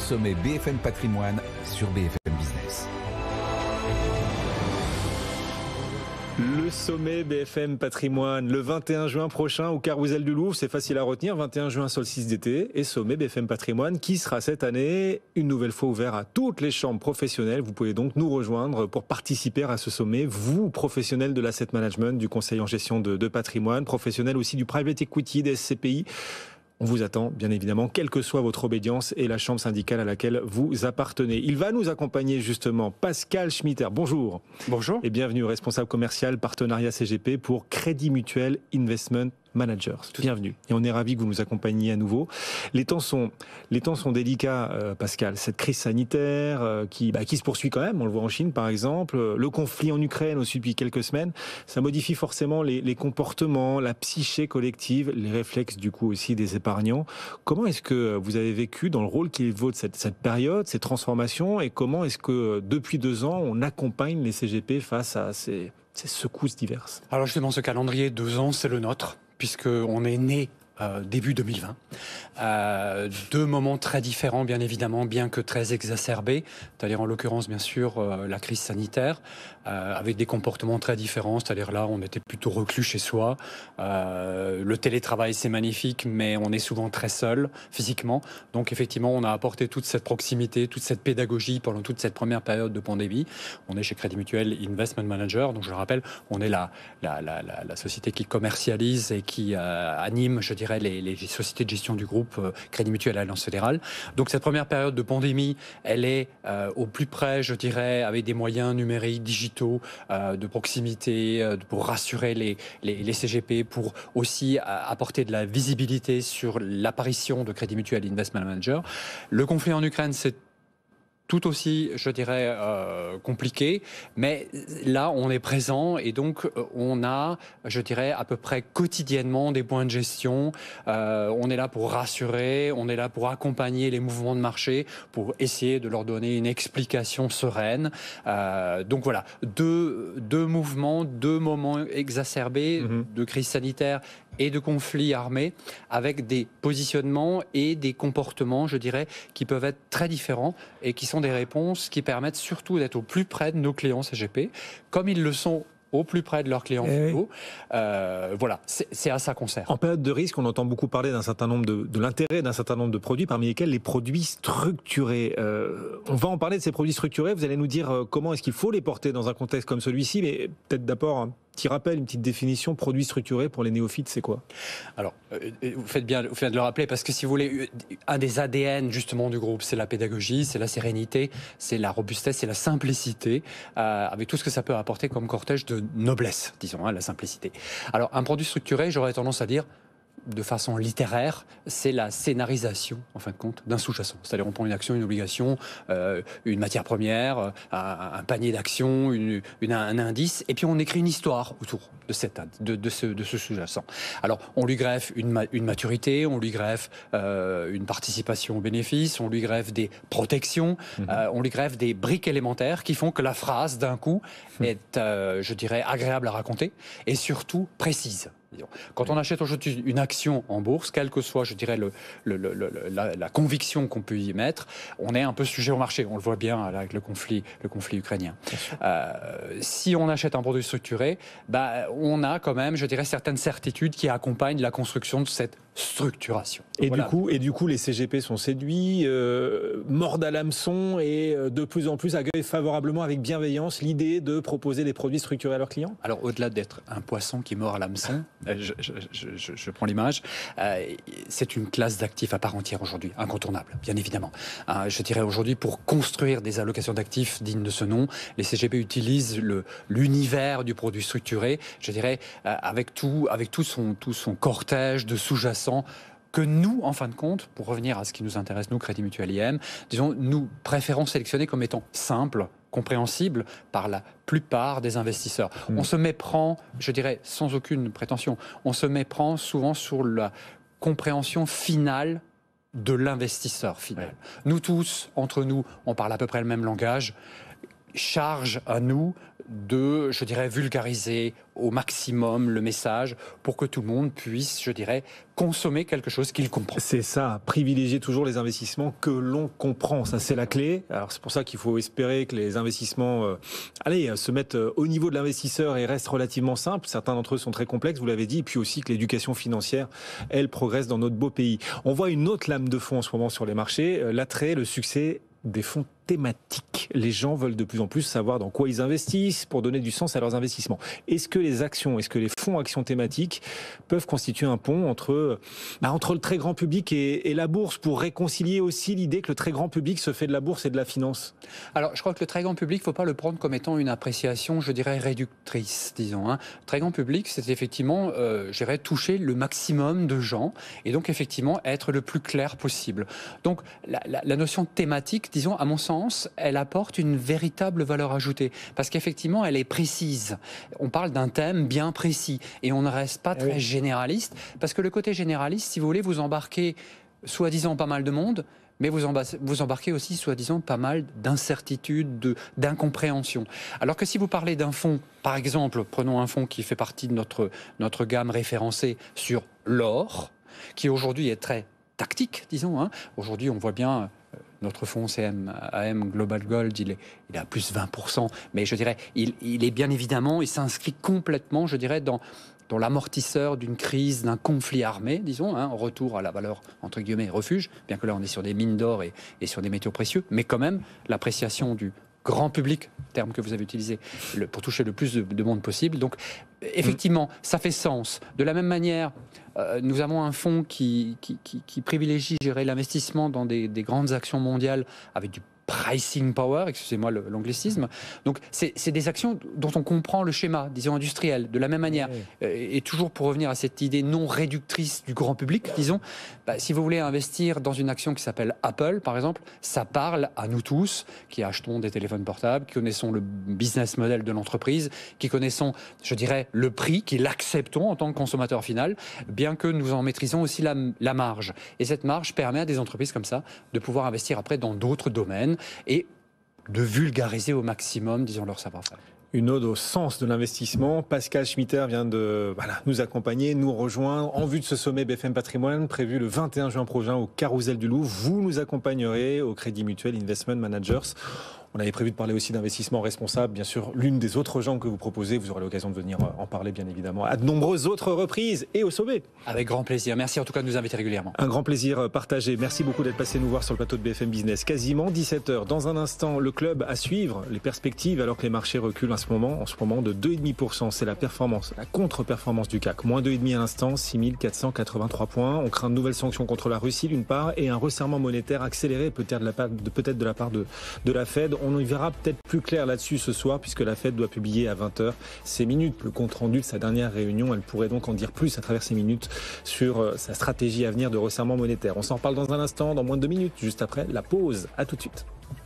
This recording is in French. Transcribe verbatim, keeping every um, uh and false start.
sommet B F M Patrimoine sur B F M Business. Le sommet B F M Patrimoine, le vingt et un juin prochain au Carrousel du Louvre, c'est facile à retenir, vingt et un juin solstice d'été et sommet B F M Patrimoine qui sera cette année une nouvelle fois ouvert à toutes les chambres professionnelles. Vous pouvez donc nous rejoindre pour participer à ce sommet, vous professionnels de l'asset management, du conseil en gestion de, de patrimoine, professionnels aussi du private equity, des S C P I. On vous attend, bien évidemment, quelle que soit votre obédience et la chambre syndicale à laquelle vous appartenez. Il va nous accompagner justement Pascal Schmitter. Bonjour. Bonjour. Et bienvenue, responsable commercial partenariat C G P pour Crédit Mutuel Investment Managers. Bienvenue. Et on est ravis que vous nous accompagniez à nouveau. Les temps sont, les temps sont délicats, euh, Pascal. Cette crise sanitaire euh, qui, bah, qui se poursuit quand même, on le voit en Chine par exemple, le conflit en Ukraine aussi depuis quelques semaines, ça modifie forcément les, les comportements, la psyché collective, les réflexes du coup aussi des épargnants. Comment est-ce que vous avez vécu dans le rôle qui est le vôtre cette, cette période, ces transformations, et comment est-ce que depuis deux ans on accompagne les C G P face à ces, ces secousses diverses? Alors justement, ce calendrier deux ans, c'est le nôtre, puisqu'on est né euh, début deux mille vingt. Euh, deux moments très différents, bien évidemment, bien que très exacerbés. C'est-à-dire, en l'occurrence, bien sûr, euh, la crise sanitaire, euh, avec des comportements très différents. C'est-à-dire, là, on était plutôt reclus chez soi. Euh, le télétravail, c'est magnifique, mais on est souvent très seul, physiquement. Donc, effectivement, on a apporté toute cette proximité, toute cette pédagogie pendant toute cette première période de pandémie. On est chez Crédit Mutuel Investment Manager. Donc, je le rappelle, on est la, la, la, la, la société qui commercialise et qui euh, anime, je dirais, les, les sociétés de gestion du groupe Crédit Mutuel Alliance Fédérale. Donc cette première période de pandémie, elle est euh, au plus près, je dirais, avec des moyens numériques, digitaux, euh, de proximité, euh, pour rassurer les, les, les C G P, pour aussi euh, apporter de la visibilité sur l'apparition de Crédit Mutuel Investment Manager. Le conflit en Ukraine, c'est tout aussi, je dirais, euh, compliqué, mais là, on est présent et donc on a, je dirais, à peu près quotidiennement des points de gestion. Euh, on est là pour rassurer, on est là pour accompagner les mouvements de marché, pour essayer de leur donner une explication sereine. Euh, donc voilà, deux, deux mouvements, deux moments exacerbés mmh. de crise sanitaire et de conflits armés, avec des positionnements et des comportements, je dirais, qui peuvent être très différents et qui sont des réponses qui permettent surtout d'être au plus près de nos clients C G P, comme ils le sont au plus près de leurs clients finaux. Oui. Euh, voilà, c'est, c'est à ça qu'on sert. En période de risque, on entend beaucoup parler d'un certain nombre de, de l'intérêt d'un certain nombre de produits, parmi lesquels les produits structurés. Euh, on va en parler de ces produits structurés. Vous allez nous dire euh, comment est-ce qu'il faut les porter dans un contexte comme celui-ci, mais peut-être d'abord un petit rappel, une petite définition. Produits structurés pour les néophytes, c'est quoi? Alors, euh, vous faites bien, vous faites de le rappeler, parce que si vous voulez, un des A D N justement du groupe, c'est la pédagogie, c'est la sérénité, c'est la robustesse, c'est la simplicité, euh, avec tout ce que ça peut apporter comme cortège de noblesse, disons, hein, la simplicité. Alors, un produit structuré, j'aurais tendance à dire, de façon littéraire, c'est la scénarisation, en fin de compte, d'un sous-jacent. C'est-à-dire, on prend une action, une obligation, euh, une matière première, un, un panier d'actions, une, une, un indice, et puis on écrit une histoire autour de, cette, de, de ce, de ce sous-jacent. Alors, on lui greffe une, une maturité, on lui greffe euh, une participation aux bénéfices, on lui greffe des protections, mmh. euh, on lui greffe des briques élémentaires qui font que la phrase, d'un coup, mmh. est, euh, je dirais, agréable à raconter, et surtout précise. Quand on achète aujourd'hui une action en bourse, quelle que soit, je dirais, le, le, le, le, la, la conviction qu'on peut y mettre, on est un peu sujet au marché. On le voit bien là, avec le conflit, le conflit ukrainien. Euh, si on achète un produit structuré, bah, on a quand même, je dirais, certaines certitudes qui accompagnent la construction de cette structuration. Et, voilà. du coup, et du coup, les C G P sont séduits, euh, mordent à l'hameçon et de plus en plus accueillent favorablement, avec bienveillance, l'idée de proposer des produits structurés à leurs clients? Alors, au-delà d'être un poisson qui mord à l'hameçon, je, je, je, je, je prends l'image, euh, c'est une classe d'actifs à part entière aujourd'hui, incontournable, bien évidemment. Euh, je dirais aujourd'hui, pour construire des allocations d'actifs dignes de ce nom, les C G P utilisent le, l'univers du produit structuré, je dirais, euh, avec tout, avec tout son, tout son cortège de sous-jacents, que nous, en fin de compte, pour revenir à ce qui nous intéresse, nous, Crédit Mutuel I M, disons, nous préférons sélectionner comme étant simples, compréhensibles par la plupart des investisseurs. Mmh. On se méprend, je dirais, sans aucune prétention, on se méprend souvent sur la compréhension finale de l'investisseur final. Ouais. Nous tous, entre nous, on parle à peu près le même langage. Charge à nous de, je dirais, vulgariser au maximum le message pour que tout le monde puisse, je dirais, consommer quelque chose qu'il comprend. C'est ça, privilégier toujours les investissements que l'on comprend, ça c'est la clé. Alors c'est pour ça qu'il faut espérer que les investissements euh, allez, se mettent au niveau de l'investisseur et restent relativement simples. Certains d'entre eux sont très complexes, vous l'avez dit, et puis aussi que l'éducation financière, elle, progresse dans notre beau pays. On voit une autre lame de fond en ce moment sur les marchés, euh, l'attrait, le succès des fonds thématiques. Les gens veulent de plus en plus savoir dans quoi ils investissent pour donner du sens à leurs investissements. Est-ce que les actions, est-ce que les fonds actions thématiques peuvent constituer un pont entre, bah, entre le très grand public et, et la bourse pour réconcilier aussi l'idée que le très grand public se fait de la bourse et de la finance? Alors, je crois que le très grand public, il ne faut pas le prendre comme étant une appréciation, je dirais, réductrice, disons. Hein. Le très grand public, c'est effectivement, euh, je dirais, toucher le maximum de gens et donc, effectivement, être le plus clair possible. Donc, la, la, la notion de thématique, disons, à mon sens, elle apporte une véritable valeur ajoutée parce qu'effectivement, elle est précise. On parle d'un thème bien précis et on ne reste pas très oui. généraliste parce que le côté généraliste, si vous voulez, vous embarquez soi-disant pas mal de monde, mais vous, emba- vous embarquez aussi, soi-disant, pas mal d'incertitudes, de, d'incompréhension. Alors que si vous parlez d'un fonds, par exemple, prenons un fonds qui fait partie de notre, notre gamme référencée sur l'or, qui aujourd'hui est très tactique, disons. Hein. Aujourd'hui, on voit bien... Notre fonds C M A M Global Gold, il est, il est à plus vingt pour cent. Mais je dirais, il, il est bien évidemment, il s'inscrit complètement, je dirais, dans, dans l'amortisseur d'une crise, d'un conflit armé, disons, hein, retour à la valeur, entre guillemets, refuge, bien que là, on est sur des mines d'or et, et sur des métaux précieux. Mais quand même, l'appréciation du grand public, terme que vous avez utilisé, le, pour toucher le plus de, de monde possible. Donc, effectivement, ça fait sens. De la même manière... Euh, nous avons un fonds qui, qui, qui, qui privilégie gérer l'investissement dans des, des grandes actions mondiales avec du pricing power, excusez-moi l'anglicisme. Donc, c'est, c'est des actions dont on comprend le schéma, disons, industriel, de la même manière. Oui. Euh, et toujours pour revenir à cette idée non réductrice du grand public, disons, bah, si vous voulez investir dans une action qui s'appelle Apple, par exemple, ça parle à nous tous, qui achetons des téléphones portables, qui connaissons le business model de l'entreprise, qui connaissons, je dirais, le prix, qui l'acceptons en tant que consommateur final, bien que nous en maîtrisons aussi la, la marge. Et cette marge permet à des entreprises comme ça de pouvoir investir après dans d'autres domaines et de vulgariser au maximum, disons, leur savoir-faire. Une ode au sens de l'investissement. Pascal Schmitter vient de voilà, nous accompagner, nous rejoindre en vue de ce sommet B F M Patrimoine prévu le vingt et un juin prochain au Carousel du Louvre. Vous nous accompagnerez au Crédit Mutuel Investment Managers. On avait prévu de parler aussi d'investissement responsable. Bien sûr, l'une des autres gens que vous proposez, vous aurez l'occasion de venir en parler, bien évidemment, à de nombreuses autres reprises et au sommet. Avec grand plaisir. Merci en tout cas de nous inviter régulièrement. Un grand plaisir partagé. Merci beaucoup d'être passé nous voir sur le plateau de B F M Business. Quasiment dix-sept heures. Dans un instant, le club à suivre, les perspectives, alors que les marchés reculent en ce moment, en ce moment de deux virgule cinq pour cent. C'est la performance, la contre-performance du C A C. Moins deux virgule cinq à l'instant, six mille quatre cent quatre-vingt-trois points. On craint de nouvelles sanctions contre la Russie, d'une part, et un resserrement monétaire accéléré, peut-être de la part de, peut-être de, la, part de, de la Fed. On y verra peut-être plus clair là-dessus ce soir, puisque la Fed doit publier à vingt heures ses minutes, le compte-rendu de sa dernière réunion. Elle pourrait donc en dire plus à travers ces minutes sur sa stratégie à venir de resserrement monétaire. On s'en reparle dans un instant, dans moins de deux minutes, juste après la pause. À tout de suite.